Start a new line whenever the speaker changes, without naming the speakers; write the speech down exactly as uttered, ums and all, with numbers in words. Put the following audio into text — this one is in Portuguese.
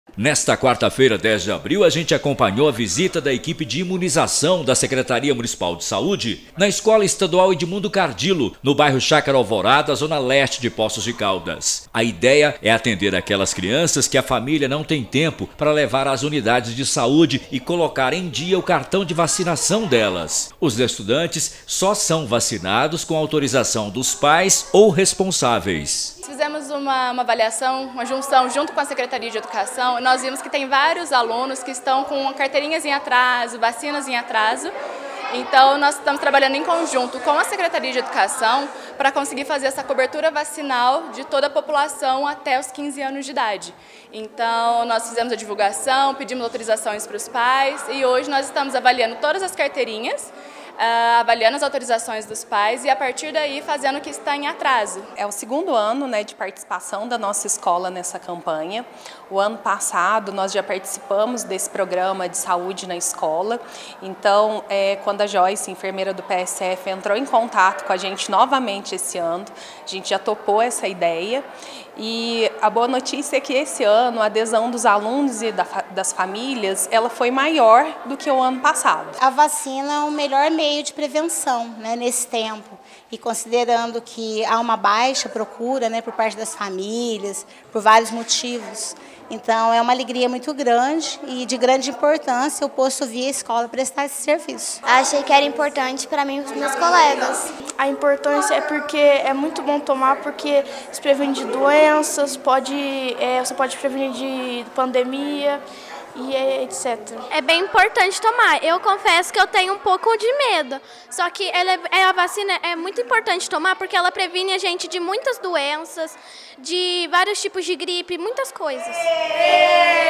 Nesta quarta-feira, dez de abril, a gente acompanhou a visita da equipe de imunização da Secretaria Municipal de Saúde na Escola Estadual Edmundo Cardillo, no bairro Chácara Alvorada, zona leste de Poços de Caldas. A ideia é atender aquelas crianças que a família não tem tempo para levar às unidades de saúde e colocar em dia o cartão de vacinação delas. Os estudantes só são vacinados com autorização dos pais ou responsáveis.
Fizemos uma, uma avaliação, uma junção junto com a Secretaria de Educação e nós vimos que tem vários alunos que estão com carteirinhas em atraso, vacinas em atraso. Então nós estamos trabalhando em conjunto com a Secretaria de Educação para conseguir fazer essa cobertura vacinal de toda a população até os quinze anos de idade. Então nós fizemos a divulgação, pedimos autorizações para os pais e hoje nós estamos avaliando todas as carteirinhas, Uh, avaliando as autorizações dos pais e a partir daí fazendo o que está em atraso.
É o segundo ano, né, de participação da nossa escola nessa campanha. O ano passado nós já participamos desse programa de saúde na escola. Então, é, quando a Joyce, enfermeira do P S F, entrou em contato com a gente novamente esse ano, a gente já topou essa ideia. E a boa notícia é que esse ano a adesão dos alunos e da, das famílias ela foi maior do que o ano passado.
A vacina é o melhor meio de prevenção, né, nesse tempo. E considerando que há uma baixa procura, né, por parte das famílias, por vários motivos. Então é uma alegria muito grande e de grande importância eu posso vir à escola prestar esse serviço.
Achei que era importante para mim e para os meus colegas.
A importância é porque é muito bom tomar, porque se previne de doenças, pode, é, você pode prevenir de pandemia e etcétera.
É bem importante tomar. Eu confesso que eu tenho um pouco de medo, só que ela é, a vacina é muito importante tomar porque ela previne a gente de muitas doenças, de vários tipos de gripe, muitas coisas.